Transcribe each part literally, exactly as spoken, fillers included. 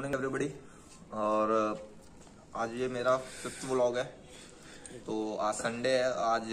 Morning everybody. और आज ये मेरा फिफ्थ व्लॉग है। तो आज संडे है। आज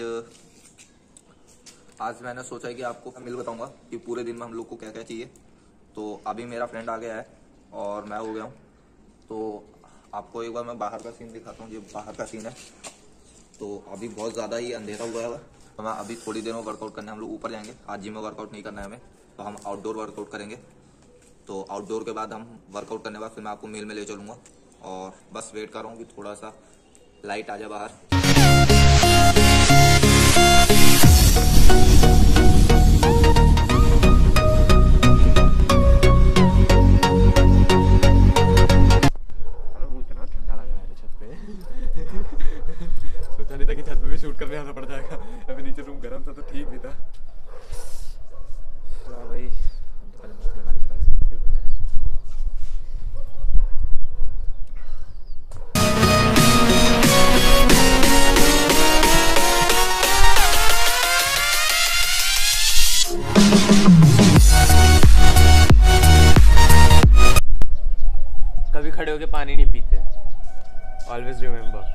आज मैंने सोचा कि आपको मिल बताऊंगा कि पूरे दिन में हम लोग को क्या क्या चाहिए। तो अभी मेरा फ्रेंड आ गया है और मैं हो गया हूँ। तो आपको एक बार मैं बाहर का सीन दिखाता हूँ। ये बाहर का सीन है। तो अभी बहुत ज़्यादा ही अंधेरा हुआ है। तो मैं अभी थोड़ी देर में वर्कआउट करने हम लोग ऊपर जाएंगे। आज जिम में वर्कआउट नहीं करना है हमें, तो हम आउटडोर वर्कआउट करेंगे। तो आउटडोर के बाद हम वर्कआउट करने के बाद फिर मैं आपको मील में ले चलूँगा। और बस वेट कर रहा हूँ कि थोड़ा सा लाइट आ जाए बाहर। सोचा नहीं था कि छत पे भी शूट करने आना पड़ जाएगा। अभी नीचे रूम गर्म था तो ठीक भी था। तो भाई कभी खड़े होके पानी नहीं पीते। Always remember.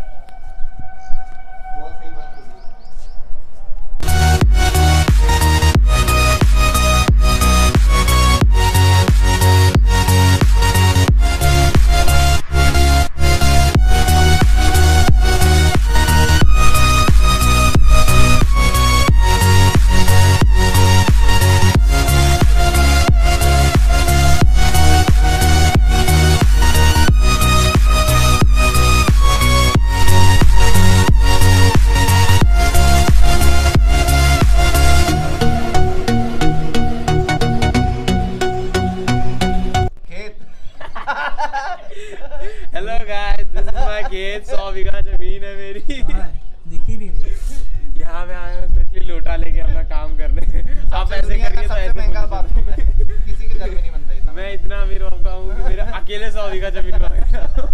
Hello guys, this is my खेत। सौ बीघा जमीन है मेरी। दिखी नहीं रही। यहाँ मैं आया हूँ स्पेशली लोटा लेके अपना काम करने। आप ऐसे करिए तो ऐसे महंगा बाथरूम है, किसी के घर में नहीं बनता इतना। मैं इतना अमीर होता हूँ कि मेरा अकेले सौ बीघा जमीन मांग रहा हूँ।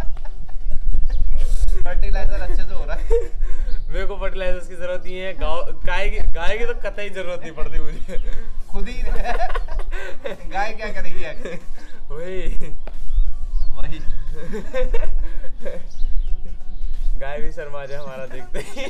फर्टिलाइजर अच्छे से हो रहा है। मेरे को फर्टिलाइजर्स की जरूरत नहीं है। गाय की गाय की तो कतई जरूरत नहीं पड़ती मुझे। खुद ही गाय क्या करेगी आगे? वही वही गाय भी शर्मा जाए हमारा देखते ही।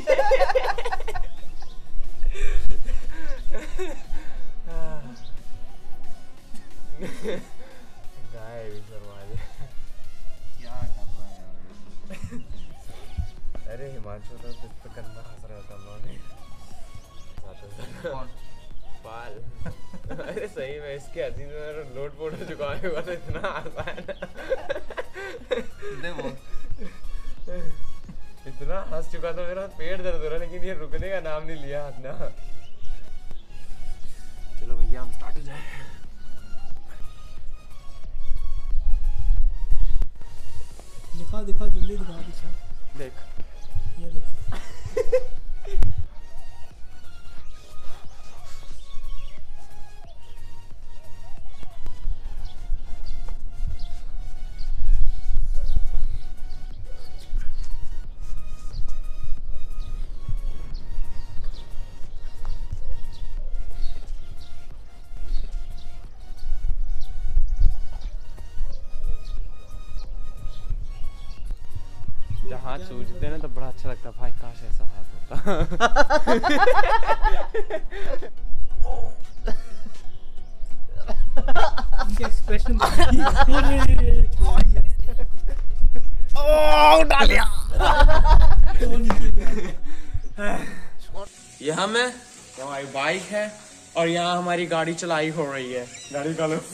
गाय भी शर्मा जाए। क्या कर रहा है यार? अरे हिमांशु तो इस पे गंदा हंस रहा था उन्होंने। कौन? पाल। अरे सही में इसके हंसी में मेरा लोट पोट हो चुका है। बस इतना आसान देखो इतना हंस चुका था मेरा पेट दर्द हो रहा, लेकिन ये रुकने का नाम नहीं लिया अपना। चलो भैया हम स्टार्ट हो जाए। दिखा दिखा जल्दी दिखा दिखा। देख ये देख। जब हाथ सूझते हैं ना तो बड़ा अच्छा लगता है। भाई काश ऐसा हाथ होता। इनके एक्सप्रेशन उठा लिया। यहाँ में हमारी बाइक है और यहाँ हमारी गाड़ी चलाई हो रही है। गाड़ी का लो।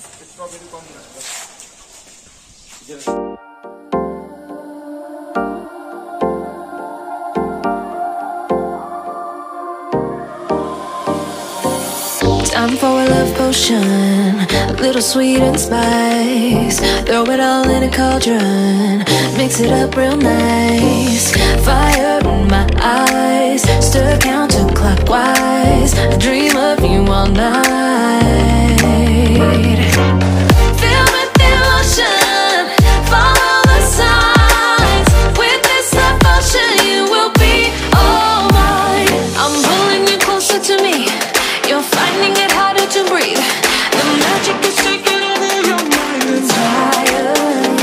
Time for a love potion, a little sweet and spice. Throw it all in a cauldron, mix it up real nice. Fire in my eyes, stir counterclockwise. I dream of you all night. Filled with emotion, follow the signs. With this devotion, you will be all mine. I'm pulling you closer to me. You're finding it harder to breathe. The magic is taking over your mind. It's higher.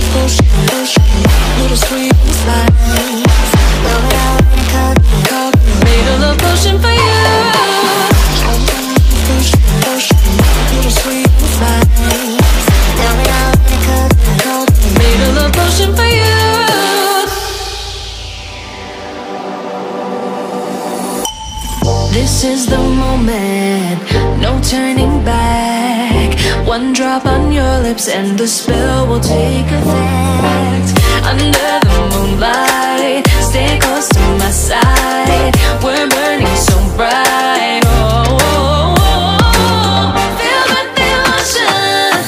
Little sweet and spice. Throw it out in a cup, cup. Made a love potion for you. Little sweet and spice. Throw it out in a cup, cup. Made a love potion for you. This is the moment, no turning back. One drop on your lips and the spell will take effect. Under the moonlight, stay close to my side. We're burning so bright. Oh, oh, oh, oh. Feel the devotion.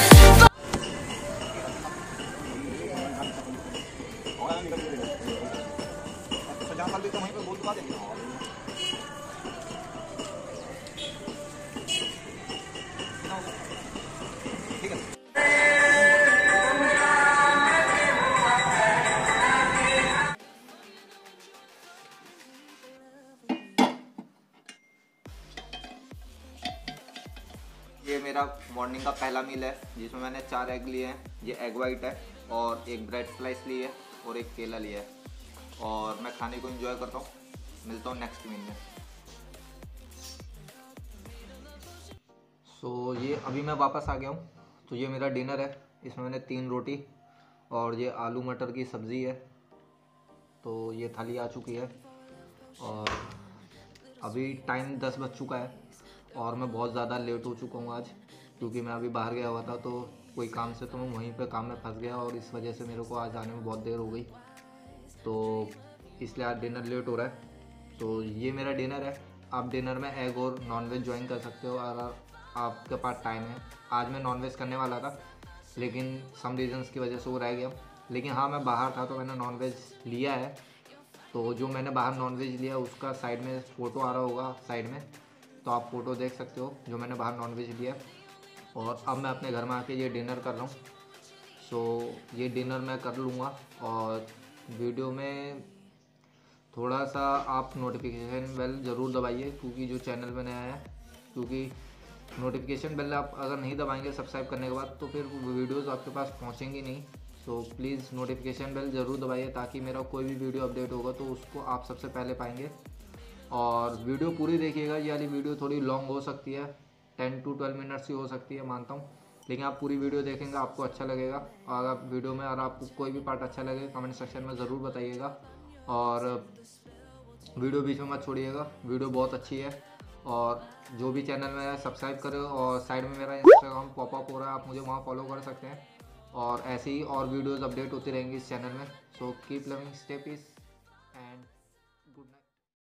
ये मेरा morning का पहला मील है जिसमें मैंने चार egg लिए हैं। ये एग वाइट है और एक ब्रेड स्लाइस ली है और एक केला लिया है और मैं खाने को एंजॉय करता हूँ। मिलता हूँ नेक्स्ट मील में। सो so, ये अभी मैं वापस आ गया हूँ। तो ये मेरा डिनर है। इसमें मैंने तीन रोटी और ये आलू मटर की सब्ज़ी है। तो ये थाली आ चुकी है और अभी टाइम दस बज चुका है और मैं बहुत ज़्यादा लेट हो चुका हूँ आज, क्योंकि मैं अभी बाहर गया हुआ था तो कोई काम से, तो मैं वहीं पे काम में फंस गया और इस वजह से मेरे को आज आने में बहुत देर हो गई। तो इसलिए आज डिनर लेट हो रहा है। तो ये मेरा डिनर है। आप डिनर में एग और नॉनवेज ज्वाइन कर सकते हो अगर आपके पास टाइम है। आज मैं नॉनवेज करने वाला था लेकिन सम रीजंस की वजह से वो रह गया। लेकिन हाँ, मैं बाहर था तो मैंने नॉनवेज लिया है। तो जो मैंने बाहर नॉनवेज लिया उसका साइड में फ़ोटो आ रहा होगा साइड में, तो आप फ़ोटो देख सकते हो जो मैंने बाहर नॉनवेज लिया। और अब मैं अपने घर में आके ये डिनर कर रहा हूँ। सो ये डिनर मैं कर लूँगा और वीडियो में थोड़ा सा आप नोटिफिकेशन बेल ज़रूर दबाइए, क्योंकि जो चैनल में नया है, क्योंकि नोटिफिकेशन बेल आप अगर नहीं दबाएंगे सब्सक्राइब करने के बाद तो फिर वीडियोज़ आपके पास पहुँचेंगी नहीं। सो प्लीज़ नोटिफिकेशन बेल ज़रूर दबाइए ताकि मेरा कोई भी वीडियो अपडेट होगा तो उसको आप सबसे पहले पाएंगे। और वीडियो पूरी देखिएगा। ये वाली वीडियो थोड़ी लॉन्ग हो सकती है, टेन टू ट्वेल्व मिनट्स ही हो सकती है मानता हूँ, लेकिन आप पूरी वीडियो देखेंगे आपको अच्छा लगेगा। और अगर वीडियो में अगर आपको कोई भी पार्ट अच्छा लगे कमेंट सेक्शन में ज़रूर बताइएगा और वीडियो बीच में मत छोड़िएगा। वीडियो बहुत अच्छी है और जो भी चैनल में है सब्सक्राइब करो और साइड में मेरा इंस्टाग्राम पॉपअप हो रहा है, आप मुझे वहाँ फॉलो कर सकते हैं और ऐसे ही और वीडियोज़ अपडेट होती रहेंगी इस चैनल में। So keep loving, stay peace and